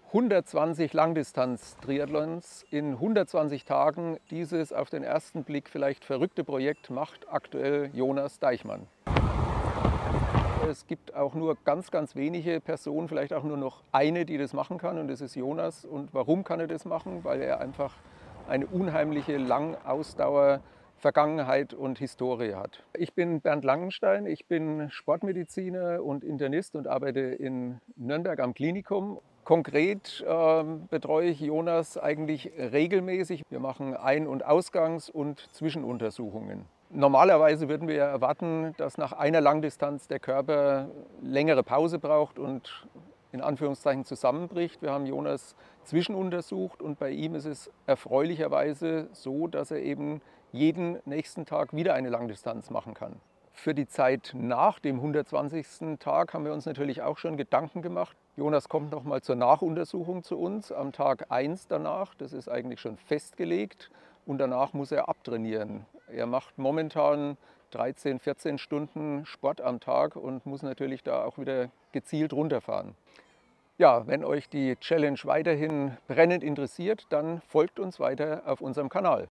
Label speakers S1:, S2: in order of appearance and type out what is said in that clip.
S1: 120 Langdistanz-Triathlons in 120 Tagen. Dieses auf den ersten Blick vielleicht verrückte Projekt macht aktuell Jonas Deichmann. Es gibt auch nur ganz, ganz wenige Personen, vielleicht auch nur noch eine, die das machen kann, und das ist Jonas. Und warum kann er das machen? Weil er einfach eine unheimliche Langausdauer, Vergangenheit und Historie hat. Ich bin Bernd Langenstein, ich bin Sportmediziner und Internist und arbeite in Nürnberg am Klinikum. Konkret betreue ich Jonas eigentlich regelmäßig. Wir machen Ein- und Ausgangs- und Zwischenuntersuchungen. Normalerweise würden wir erwarten, dass nach einer Langdistanz der Körper längere Pause braucht und in Anführungszeichen zusammenbricht. Wir haben Jonas zwischenuntersucht und bei ihm ist es erfreulicherweise so, dass er eben jeden nächsten Tag wieder eine Langdistanz machen kann. Für die Zeit nach dem 120. Tag haben wir uns natürlich auch schon Gedanken gemacht. Jonas kommt noch mal zur Nachuntersuchung zu uns am Tag 1 danach. Das ist eigentlich schon festgelegt und danach muss er abtrainieren. Er macht momentan 13, 14 Stunden Sport am Tag und muss natürlich da auch wieder gezielt runterfahren. Ja, wenn euch die Challenge weiterhin brennend interessiert, dann folgt uns weiter auf unserem Kanal.